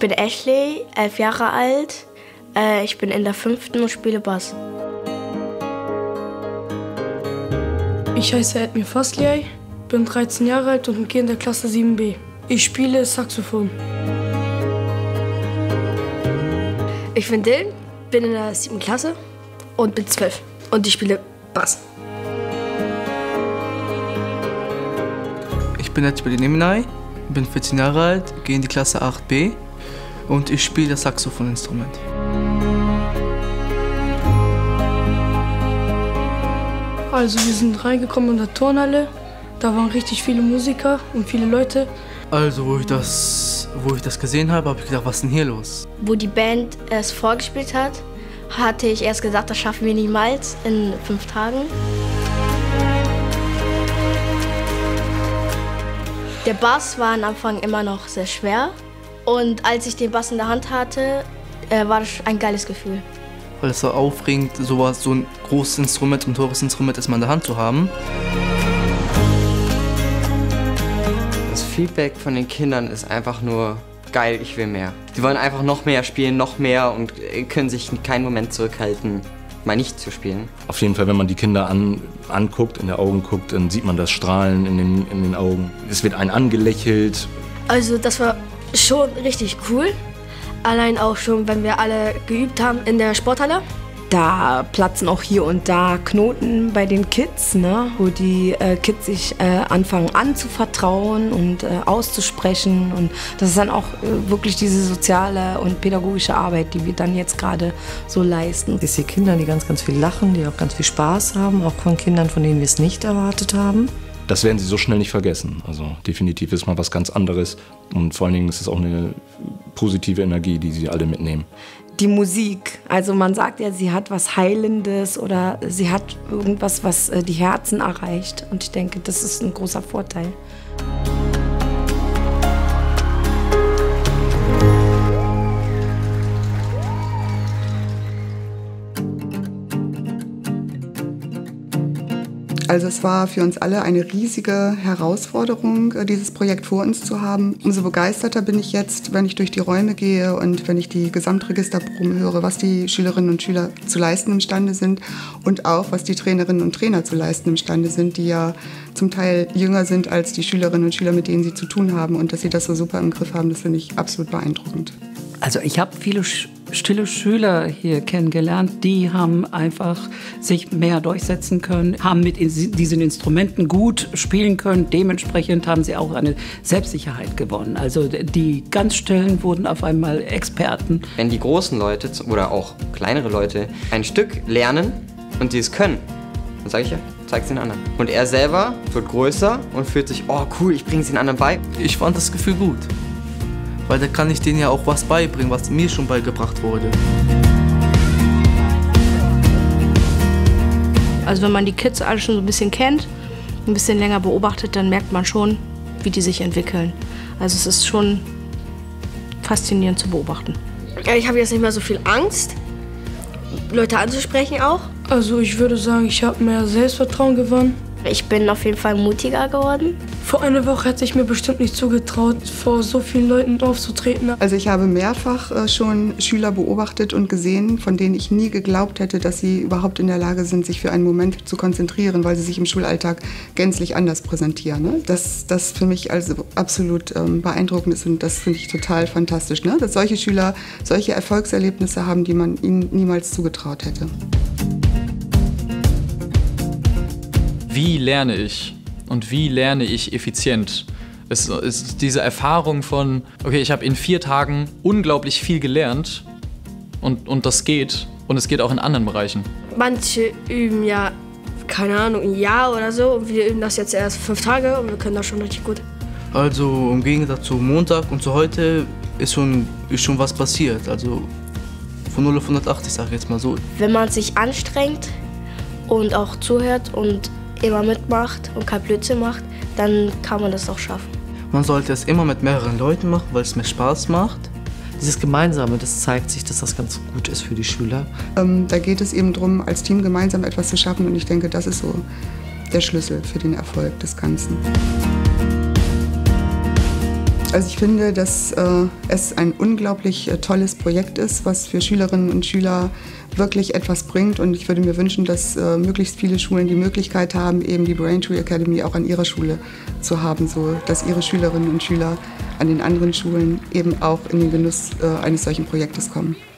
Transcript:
Ich bin Ashley, 11 Jahre alt. Ich bin in der 5. und spiele Bass. Ich heiße Edmir Fasliay, bin 13 Jahre alt und gehe in der Klasse 7b. Ich spiele Saxophon. Ich bin Dylan, bin in der 7. Klasse und bin 12 und ich spiele Bass. Ich bin Edmir Neminay, bin 14 Jahre alt, gehe in die Klasse 8b und ich spiele das Saxophoninstrument. Also wir sind reingekommen in der Turnhalle, da waren richtig viele Musiker und viele Leute. Also wo ich das gesehen habe, habe ich gedacht, was ist denn hier los? Wo die Band es vorgespielt hat, hatte ich erst gesagt, das schaffen wir niemals in 5 Tagen. Der Bass war am Anfang immer noch sehr schwer und als ich den Bass in der Hand hatte, war das ein geiles Gefühl. Weil es so aufregend, so ein großes Instrument, ein teures Instrument erstmal in der Hand zu haben. Das Feedback von den Kindern ist einfach nur geil, ich will mehr. Die wollen einfach noch mehr spielen, noch mehr und können sich keinen Moment zurückhalten, mal nicht zu spielen. Auf jeden Fall, wenn man die Kinder anguckt, in die Augen guckt, dann sieht man das Strahlen in den Augen. Es wird einen angelächelt. Also das war schon richtig cool. Allein auch schon, wenn wir alle geübt haben in der Sporthalle. Da platzen auch hier und da Knoten bei den Kids, ne? Wo die Kids sich anfangen anzuvertrauen und auszusprechen. Und das ist dann auch wirklich diese soziale und pädagogische Arbeit, die wir dann jetzt gerade so leisten. Ich sehe Kinder, die ganz, ganz viel lachen, die auch ganz viel Spaß haben, auch von Kindern, von denen wir es nicht erwartet haben. Das werden sie so schnell nicht vergessen. Also definitiv ist mal was ganz anderes und vor allen Dingen ist es auch eine positive Energie, die sie alle mitnehmen. Die Musik, also man sagt ja, sie hat was Heilendes oder sie hat irgendwas, was die Herzen erreicht und ich denke, das ist ein großer Vorteil. Also es war für uns alle eine riesige Herausforderung, dieses Projekt vor uns zu haben. Umso begeisterter bin ich jetzt, wenn ich durch die Räume gehe und wenn ich die Gesamtregisterproben höre, was die Schülerinnen und Schüler zu leisten imstande sind und auch, was die Trainerinnen und Trainer zu leisten imstande sind, die ja zum Teil jünger sind als die Schülerinnen und Schüler, mit denen sie zu tun haben. Und dass sie das so super im Griff haben, das finde ich absolut beeindruckend. Also ich habe viele stille Schüler hier kennengelernt, die haben einfach sich mehr durchsetzen können, haben mit diesen Instrumenten gut spielen können. Dementsprechend haben sie auch eine Selbstsicherheit gewonnen. Also die ganz Stillen wurden auf einmal Experten. Wenn die großen Leute oder auch kleinere Leute ein Stück lernen und sie es können, dann sage ich ja, zeig's den anderen. Und er selber wird größer und fühlt sich, oh cool, ich bringe es den anderen bei. Ich fand das Gefühl gut. Weil da kann ich denen ja auch was beibringen, was mir schon beigebracht wurde. Also wenn man die Kids alle schon so ein bisschen kennt, ein bisschen länger beobachtet, dann merkt man schon, wie die sich entwickeln. Also es ist schon faszinierend zu beobachten. Ich habe jetzt nicht mehr so viel Angst, Leute anzusprechen auch. Also ich würde sagen, ich habe mehr Selbstvertrauen gewonnen. Ich bin auf jeden Fall mutiger geworden. Vor einer Woche hätte ich mir bestimmt nicht zugetraut, vor so vielen Leuten aufzutreten. Also ich habe mehrfach schon Schüler beobachtet und gesehen, von denen ich nie geglaubt hätte, dass sie überhaupt in der Lage sind, sich für einen Moment zu konzentrieren, weil sie sich im Schulalltag gänzlich anders präsentieren. Ne? Das für mich also absolut beeindruckend ist und das finde ich total fantastisch, ne? Dass solche Schüler solche Erfolgserlebnisse haben, die man ihnen niemals zugetraut hätte. Wie lerne ich und wie lerne ich effizient? Es ist diese Erfahrung von, okay, ich habe in 4 Tagen unglaublich viel gelernt und das geht und es geht auch in anderen Bereichen. Manche üben ja, keine Ahnung, ein Jahr oder so und wir üben das jetzt erst 5 Tage und wir können das schon richtig gut. Also im Gegensatz zu Montag und zu heute ist schon was passiert. Also von 0 auf 180, sage ich jetzt mal so. Wenn man sich anstrengt und auch zuhört und immer mitmacht und kein Blödsinn macht, dann kann man das auch schaffen. Man sollte es immer mit mehreren Leuten machen, weil es mehr Spaß macht. Dieses Gemeinsame, das zeigt sich, dass das ganz gut ist für die Schüler. Da geht es eben darum, als Team gemeinsam etwas zu schaffen und ich denke, das ist so der Schlüssel für den Erfolg des Ganzen. Also ich finde, dass es ein unglaublich tolles Projekt ist, was für Schülerinnen und Schüler wirklich etwas bringt. Und ich würde mir wünschen, dass möglichst viele Schulen die Möglichkeit haben, eben die Braintree Academy auch an ihrer Schule zu haben, so dass ihre Schülerinnen und Schüler an den anderen Schulen eben auch in den Genuss eines solchen Projektes kommen.